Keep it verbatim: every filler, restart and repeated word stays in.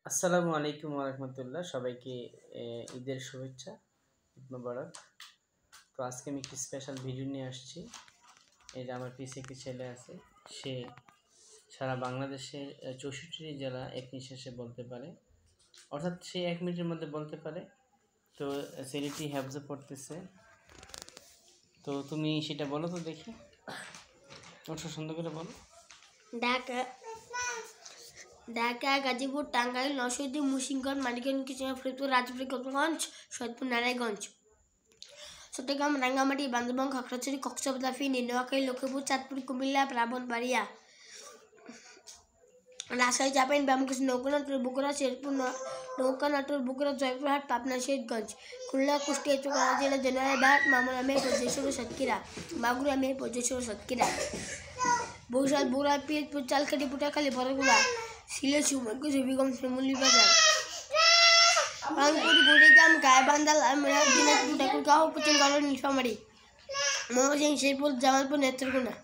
আসসালামু আলাইকুম ওয়া রাহমাতুল্লাহ। সবাইকে এ ঈদের শুভেচ্ছা, ঈদ মোবারক। তো আজকে আমি একটি স্পেশাল ভিডিও নিয়ে আসছি। এই যে আমার পিছে একটি ছেলে আছে, সে সারা বাংলাদেশের চৌষট্টি জেলা এক নিঃশ্বাসে বলতে পারে, অর্থাৎ সে এক মিনিটের মধ্যে বলতে পারে। তো ছেলেটি হ্যাফজে পড়তেছে। তো তুমি সেটা বলো তো দেখি, অবশ্য সুন্দর করে বলো। ঢাকা ঢাকা গাজীপুর টাঙ্গাইল নরসিংদী মুন্সিগঞ্জ মানিকগঞ্জ কিশোরগঞ্জ ফরিদপুর রাজবাড়ী গোপালগঞ্জ সৈয়দপুর নারায়ণগঞ্জ চট্টগ্রাম রাঙ্গামাটি বান্দরবান খাগড়াছড়ি কক্সবাজার ফেনী নোয়াখালী লক্ষ্মীপুর চাঁদপুর কুমিল্লা ব্রাহ্মণবাড়িয়া রাজশাহী চাঁপাইন বামুনগাছি নৌকানাটোর বগুড়া শেরপুর নৌকানাটোর বগুড়া জয়পুরহাট পাবনা শহীদগঞ্জ খুলনা কুষ্টিয়া চুয়াডাঙ্গা জেলা জেনারেলবাগ মামুন আমের পর্যায়সহ সাতক্ষীরা মাগুর আমের পর্যায়সহ সাতক্ষীরা বরিশাল বগুড়া পিরোজপুর চালকাঠি পুটাখালী বরগুনা সিলেট সুমনগঞ্জ হবিগঞ্জ শিমুলী বাজার রংপুর কুড়িগ্রাম গাইবান্ধা লালমনিরহাট দিনাজপুর ঠাকুরগাঁও পশ্চিমবঙ্গ নীলফামারী ময়মনসিংহ শেরপুর জামালপুর নেত্রকোনা।